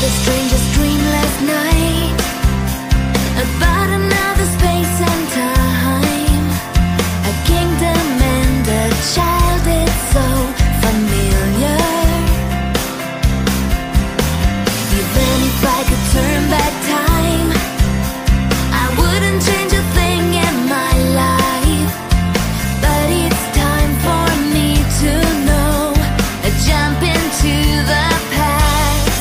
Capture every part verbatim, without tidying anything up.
the strangest dream last night about another space and time, a kingdom and a child. It's so familiar. Even if I could turn back time, I wouldn't change a thing in my life. But it's time for me to know, jump into the past.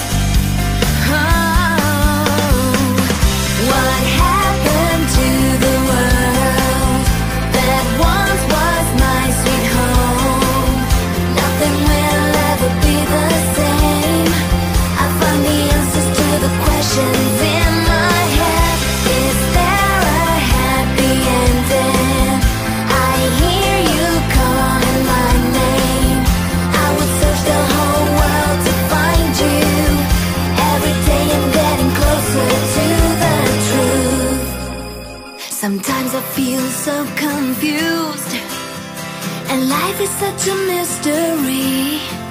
Oh, what happened to the world that once was my sweet home? Nothing will ever be the same. I found the answers to the questions in my head. Is there a happy ending? I hear you calling my name. I would search the whole world to find you. Every day I'm getting closer to the truth. Sometimes I feel so confused, and life is such a mystery.